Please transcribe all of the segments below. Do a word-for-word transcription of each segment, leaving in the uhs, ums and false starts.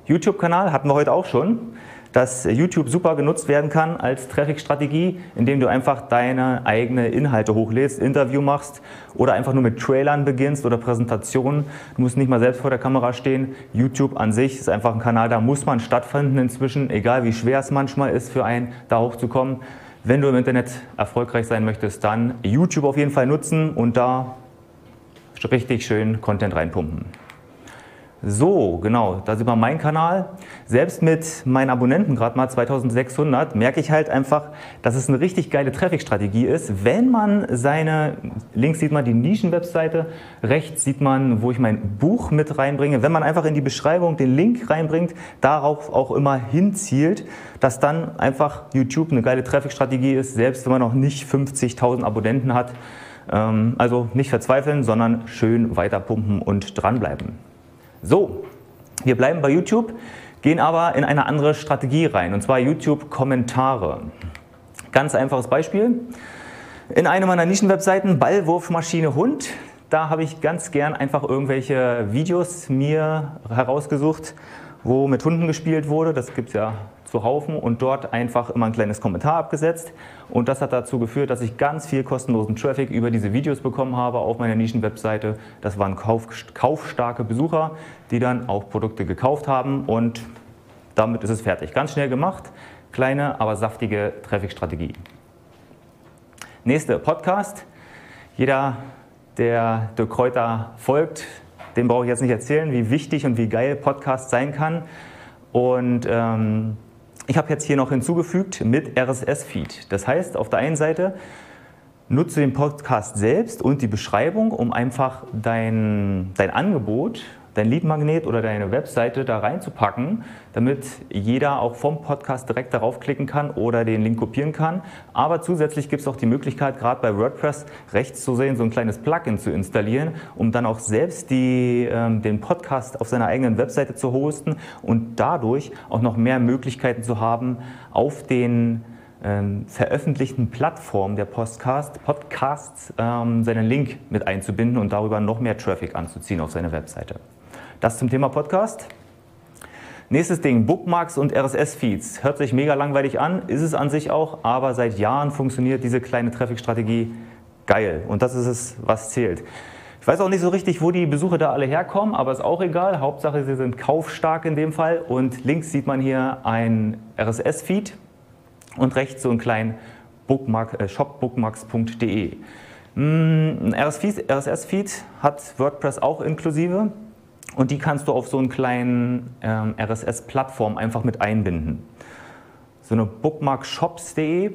YouTube-Kanal hatten wir heute auch schon, dass YouTube super genutzt werden kann als Traffic-Strategie, indem du einfach deine eigenen Inhalte hochlädst, Interview machst oder einfach nur mit Trailern beginnst oder Präsentationen. Du musst nicht mal selbst vor der Kamera stehen. YouTube an sich ist einfach ein Kanal, da muss man stattfinden inzwischen, egal wie schwer es manchmal ist für einen, da hochzukommen. Wenn du im Internet erfolgreich sein möchtest, dann YouTube auf jeden Fall nutzen und da richtig schön Content reinpumpen. So, genau, da sieht man meinen Kanal. Selbst mit meinen Abonnenten, gerade mal zweitausendsechshundert, merke ich halt einfach, dass es eine richtig geile Traffic-Strategie ist, wenn man seine, links sieht man die Nischen-Webseite, rechts sieht man, wo ich mein Buch mit reinbringe. Wenn man einfach in die Beschreibung den Link reinbringt, darauf auch immer hinzielt, dass dann einfach YouTube eine geile Traffic-Strategie ist, selbst wenn man noch nicht fünfzigtausend Abonnenten hat. Also nicht verzweifeln, sondern schön weiterpumpen und dranbleiben. So, wir bleiben bei YouTube, gehen aber in eine andere Strategie rein, und zwar YouTube-Kommentare. Ganz einfaches Beispiel. In einer meiner Nischenwebseiten, Ballwurfmaschine Hund, da habe ich ganz gern einfach irgendwelche Videos mir herausgesucht, wo mit Hunden gespielt wurde. Das gibt es ja zu Haufen, und dort einfach immer ein kleines Kommentar abgesetzt. Und das hat dazu geführt, dass ich ganz viel kostenlosen Traffic über diese Videos bekommen habe auf meiner Nischenwebseite. Das waren kauf, kaufstarke Besucher, die dann auch Produkte gekauft haben, und damit ist es fertig. Ganz schnell gemacht, kleine, aber saftige Traffic-Strategie. Nächste, Podcast. Jeder, der Dirk Kräuter folgt, dem brauche ich jetzt nicht erzählen, wie wichtig und wie geil Podcast sein kann. Und ähm, ich habe jetzt hier noch hinzugefügt mit R S S-Feed. Das heißt, auf der einen Seite nutze den Podcast selbst und die Beschreibung, um einfach dein, dein Angebot, dein Lead-Magnet oder deine Webseite da reinzupacken, damit jeder auch vom Podcast direkt darauf klicken kann oder den Link kopieren kann. Aber zusätzlich gibt es auch die Möglichkeit, gerade bei WordPress rechts zu sehen, so ein kleines Plugin zu installieren, um dann auch selbst die, ähm, den Podcast auf seiner eigenen Webseite zu hosten und dadurch auch noch mehr Möglichkeiten zu haben, auf den ähm, veröffentlichten Plattformen der Podcast, Podcasts ähm, seinen Link mit einzubinden und darüber noch mehr Traffic anzuziehen auf seine Webseite. Das zum Thema Podcast. Nächstes Ding, Bookmarks und R S S-Feeds. Hört sich mega langweilig an, ist es an sich auch, aber seit Jahren funktioniert diese kleine Traffic-Strategie geil. Und das ist es, was zählt. Ich weiß auch nicht so richtig, wo die Besucher da alle herkommen, aber ist auch egal. Hauptsache, sie sind kaufstark in dem Fall. Und links sieht man hier ein R S S-Feed und rechts so einen kleinen Bookmark, äh, shop bookmarks punkt de. Ein R S S-Feed hat WordPress auch inklusive. Und die kannst du auf so einen kleinen ähm, R S S-Plattform einfach mit einbinden. So eine bookmarkshops punkt de,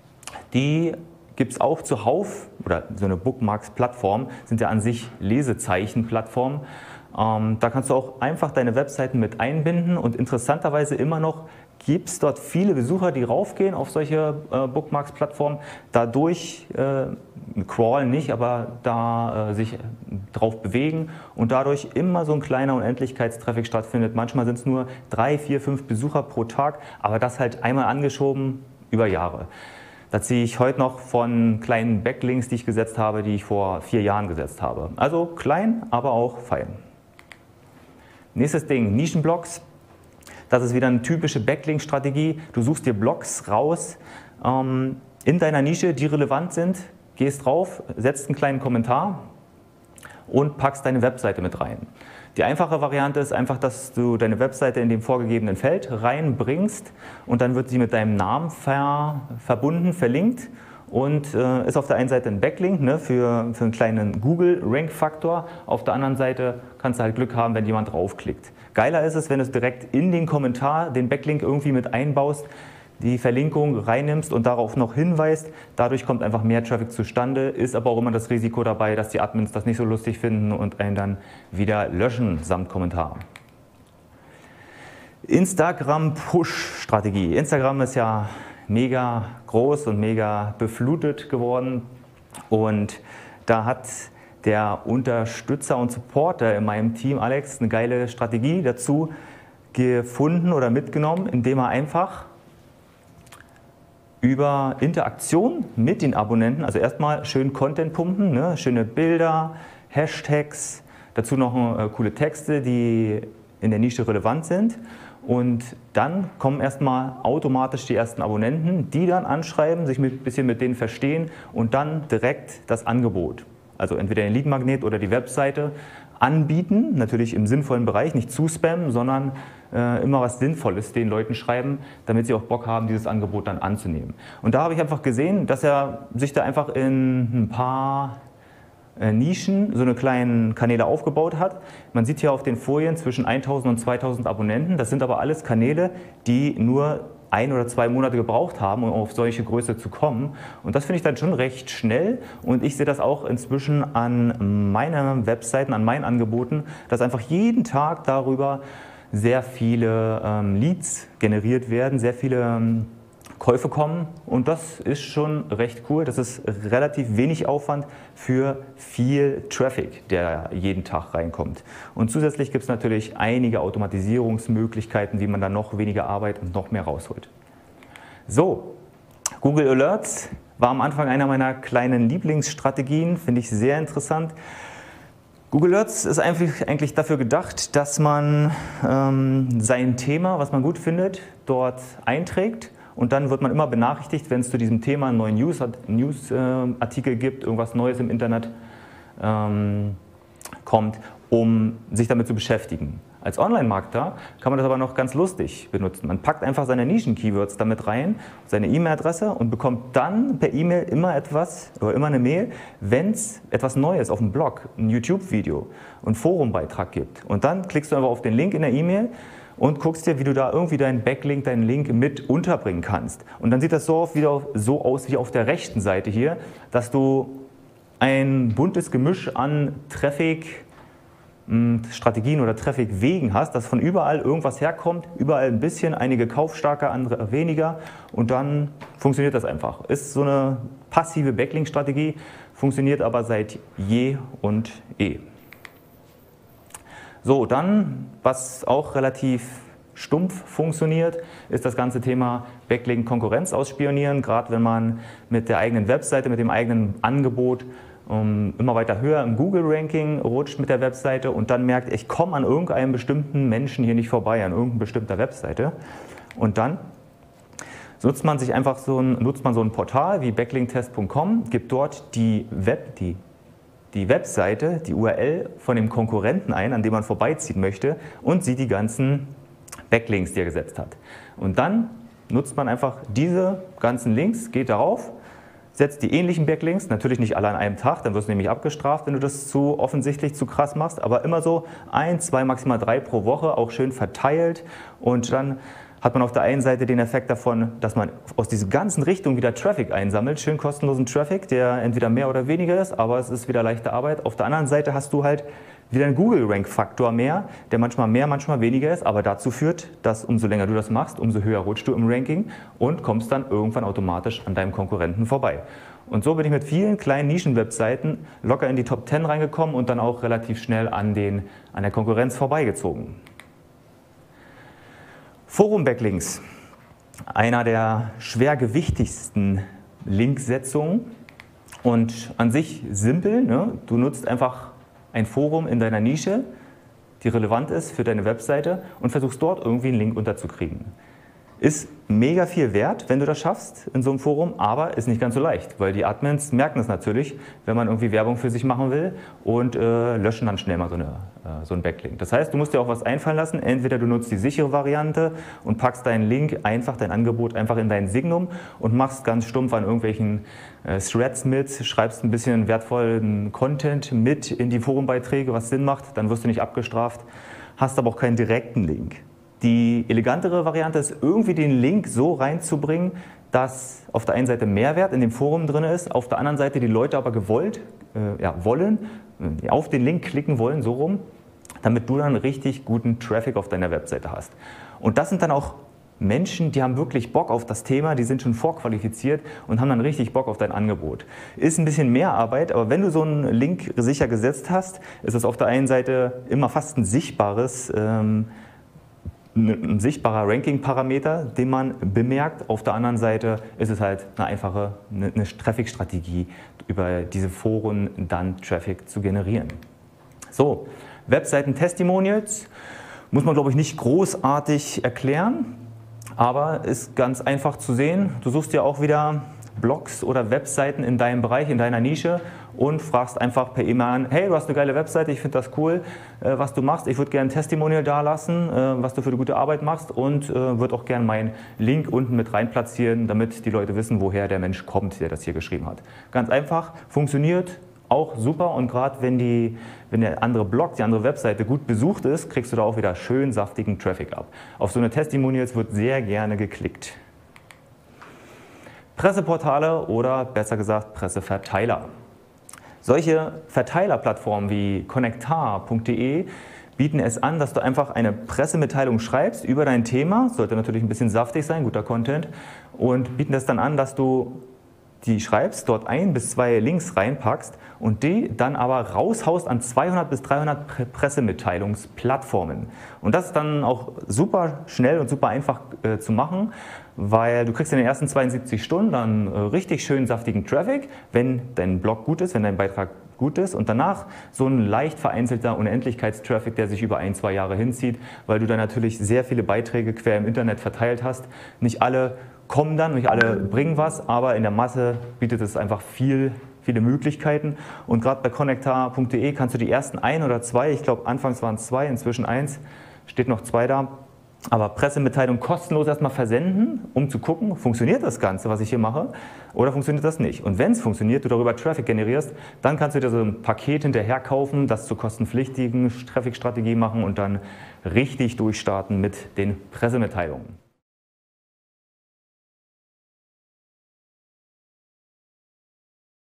die gibt es auch zuhauf, oder so eine Bookmarks-Plattform, sind ja an sich Lesezeichen-Plattformen. Ähm, da kannst du auch einfach deine Webseiten mit einbinden, und interessanterweise immer noch gibt es dort viele Besucher, die raufgehen auf solche äh, Bookmarks-Plattformen, dadurch äh, crawlen nicht, aber da äh, sich drauf bewegen und dadurch immer so ein kleiner Unendlichkeitstraffic stattfindet. Manchmal sind es nur drei, vier, fünf Besucher pro Tag, aber das halt einmal angeschoben über Jahre. Da ziehe ich heute noch von kleinen Backlinks, die ich gesetzt habe, die ich vor vier Jahren gesetzt habe. Also klein, aber auch fein. Nächstes Ding, Nischenblogs. Das ist wieder eine typische Backlink-Strategie. Du suchst dir Blogs raus ähm, in deiner Nische, die relevant sind, gehst drauf, setzt einen kleinen Kommentar und packst deine Webseite mit rein. Die einfache Variante ist einfach, dass du deine Webseite in dem vorgegebenen Feld reinbringst, und dann wird sie mit deinem Namen ver verbunden, verlinkt, und äh, ist auf der einen Seite ein Backlink, ne, für, für einen kleinen Google-Rank-Faktor. Auf der anderen Seite kannst du halt Glück haben, wenn jemand draufklickt. Geiler ist es, wenn du es direkt in den Kommentar, den Backlink irgendwie mit einbaust, die Verlinkung reinnimmst und darauf noch hinweist. Dadurch kommt einfach mehr Traffic zustande, ist aber auch immer das Risiko dabei, dass die Admins das nicht so lustig finden und einen dann wieder löschen samt Kommentar. Instagram-Push-Strategie. Instagram ist ja mega groß und mega beflutet geworden, und da hat der Unterstützer und Supporter in meinem Team, Alex, eine geile Strategie dazu gefunden oder mitgenommen, indem er einfach über Interaktion mit den Abonnenten, also erstmal schön Content pumpen, ne? Schöne Bilder, Hashtags, dazu noch äh, coole Texte, die in der Nische relevant sind. Und dann kommen erstmal automatisch die ersten Abonnenten, die dann anschreiben, sich ein bisschen mit denen verstehen und dann direkt das Angebot, also entweder den Lead-Magnet oder die Webseite, anbieten, natürlich im sinnvollen Bereich, nicht zu spammen, sondern äh, immer was Sinnvolles den Leuten schreiben, damit sie auch Bock haben, dieses Angebot dann anzunehmen. Und da habe ich einfach gesehen, dass er sich da einfach in ein paar äh, Nischen so eine kleinen Kanäle aufgebaut hat. Man sieht hier auf den Folien zwischen eintausend und zweitausend Abonnenten. Das sind aber alles Kanäle, die nur ein oder zwei Monate gebraucht haben, um auf solche Größe zu kommen. Und das finde ich dann schon recht schnell. Und ich sehe das auch inzwischen an meinen Webseiten, an meinen Angeboten, dass einfach jeden Tag darüber sehr viele ähm, Leads generiert werden, sehr viele ähm, Käufe kommen. Und das ist schon recht cool. Das ist relativ wenig Aufwand für viel Traffic, der jeden Tag reinkommt. Und zusätzlich gibt es natürlich einige Automatisierungsmöglichkeiten, wie man dann noch weniger Arbeit und noch mehr rausholt. So, Google Alerts war am Anfang einer meiner kleinen Lieblingsstrategien, finde ich sehr interessant. Google Alerts ist eigentlich, eigentlich dafür gedacht, dass man ähm, sein Thema, was man gut findet, dort einträgt. Und dann wird man immer benachrichtigt, wenn es zu diesem Thema einen neuen News-Artikel News, äh, gibt, irgendwas Neues im Internet ähm, kommt, um sich damit zu beschäftigen. Als Online-Marketer kann man das aber noch ganz lustig benutzen. Man packt einfach seine Nischen-Keywords damit rein, seine E-Mail-Adresse und bekommt dann per E-Mail immer etwas oder immer eine Mail, wenn es etwas Neues auf dem Blog, ein YouTube-Video, einen Forumbeitrag gibt. Und dann klickst du einfach auf den Link in der E-Mail und guckst dir, wie du da irgendwie deinen Backlink, deinen Link mit unterbringen kannst. Und dann sieht das so, wieder so aus wie auf der rechten Seite hier, dass du ein buntes Gemisch an Traffic, Strategien oder Traffic-Wegen hast, dass von überall irgendwas herkommt, überall ein bisschen, einige kaufstarker, andere weniger und dann funktioniert das einfach. Ist so eine passive Backlink-Strategie, funktioniert aber seit je und eh. So, dann, was auch relativ stumpf funktioniert, ist das ganze Thema Backlink Konkurrenz ausspionieren, gerade wenn man mit der eigenen Webseite, mit dem eigenen Angebot um, immer weiter höher im Google-Ranking rutscht mit der Webseite und dann merkt, ich komme an irgendeinem bestimmten Menschen hier nicht vorbei, an irgendeiner bestimmten Webseite. Und dann nutzt man sich einfach so ein, nutzt man so ein Portal wie backlinktest punkt com, gibt dort die, Web, die, die Webseite, die U R L von dem Konkurrenten ein, an dem man vorbeiziehen möchte und sieht die ganzen Backlinks, die er gesetzt hat. Und dann nutzt man einfach diese ganzen Links, geht darauf, setzt die ähnlichen Backlinks, natürlich nicht alle an einem Tag, dann wirst du nämlich abgestraft, wenn du das zu offensichtlich zu krass machst, aber immer so ein, zwei, maximal drei pro Woche, auch schön verteilt und dann hat man auf der einen Seite den Effekt davon, dass man aus diesen ganzen Richtungen wieder Traffic einsammelt, schön kostenlosen Traffic, der entweder mehr oder weniger ist, aber es ist wieder leichte Arbeit. Auf der anderen Seite hast du halt wieder einen Google-Rank-Faktor mehr, der manchmal mehr, manchmal weniger ist, aber dazu führt, dass umso länger du das machst, umso höher rutschst du im Ranking und kommst dann irgendwann automatisch an deinem Konkurrenten vorbei. Und so bin ich mit vielen kleinen Nischen-Webseiten locker in die Top zehn reingekommen und dann auch relativ schnell an, den, an der Konkurrenz vorbeigezogen. Forum-Backlinks, einer der schwergewichtigsten Linksetzungen und an sich simpel, ne? Du nutzt einfach ein Forum in deiner Nische, die relevant ist für deine Webseite und versuchst dort irgendwie einen Link unterzukriegen. Ist mega viel wert, wenn du das schaffst in so einem Forum, aber ist nicht ganz so leicht, weil die Admins merken es natürlich, wenn man irgendwie Werbung für sich machen will und äh, löschen dann schnell mal so, eine, äh, so einen Backlink. Das heißt, du musst dir auch was einfallen lassen, entweder du nutzt die sichere Variante und packst deinen Link einfach, dein Angebot einfach in dein Signum und machst ganz stumpf an irgendwelchen äh, Threads mit, schreibst ein bisschen wertvollen Content mit in die Forumbeiträge, was Sinn macht, dann wirst du nicht abgestraft, hast aber auch keinen direkten Link. Die elegantere Variante ist, irgendwie den Link so reinzubringen, dass auf der einen Seite Mehrwert in dem Forum drin ist, auf der anderen Seite die Leute aber gewollt, äh, ja, wollen, äh, auf den Link klicken wollen, so rum, damit du dann richtig guten Traffic auf deiner Webseite hast. Und das sind dann auch Menschen, die haben wirklich Bock auf das Thema, die sind schon vorqualifiziert und haben dann richtig Bock auf dein Angebot. Ist ein bisschen mehr Arbeit, aber wenn du so einen Link sicher gesetzt hast, ist es auf der einen Seite immer fast ein sichtbares ähm, ein sichtbarer Ranking-Parameter, den man bemerkt. Auf der anderen Seite ist es halt eine einfache eine, eine Traffic-Strategie, über diese Foren dann Traffic zu generieren. So, Webseiten-Testimonials. Muss man, glaube ich, nicht großartig erklären, aber ist ganz einfach zu sehen. Du suchst dir auch wieder Blogs oder Webseiten in deinem Bereich, in deiner Nische und fragst einfach per E-Mail an, hey, du hast eine geile Webseite, ich finde das cool, äh, was du machst. Ich würde gerne ein Testimonial dalassen, äh, was du für eine gute Arbeit machst und äh, würde auch gerne meinen Link unten mit rein platzieren, damit die Leute wissen, woher der Mensch kommt, der das hier geschrieben hat. Ganz einfach, funktioniert auch super und gerade wenn, die, wenn der andere Blog, die andere Webseite gut besucht ist, kriegst du da auch wieder schön saftigen Traffic ab. Auf so eine Testimonials wird sehr gerne geklickt. Presseportale oder besser gesagt Presseverteiler. Solche Verteilerplattformen wie connectar punkt de bieten es an, dass du einfach eine Pressemitteilung schreibst über dein Thema, sollte natürlich ein bisschen saftig sein, guter Content, und bieten es dann an, dass du die schreibst, dort ein bis zwei Links reinpackst und die dann aber raushaust an zweihundert bis dreihundert Pressemitteilungsplattformen. Und das ist dann auch super schnell und super einfach äh, zu machen, weil du kriegst in den ersten zweiundsiebzig Stunden dann äh, richtig schön saftigen Traffic, wenn dein Blog gut ist, wenn dein Beitrag gut ist und danach so ein leicht vereinzelter Unendlichkeitstraffic, der sich über ein, zwei Jahre hinzieht, weil du dann natürlich sehr viele Beiträge quer im Internet verteilt hast. Nicht alle kommen dann, nicht alle bringen was, aber in der Masse bietet es einfach viel, viele Möglichkeiten. Und gerade bei connectar punkt de kannst du die ersten ein oder zwei, ich glaube anfangs waren es zwei, inzwischen eins, steht noch zwei da, aber Pressemitteilung kostenlos erstmal versenden, um zu gucken, funktioniert das Ganze, was ich hier mache, oder funktioniert das nicht. Und wenn es funktioniert, du darüber Traffic generierst, dann kannst du dir so ein Paket hinterher kaufen, das zur kostenpflichtigen Traffic-Strategie machen und dann richtig durchstarten mit den Pressemitteilungen.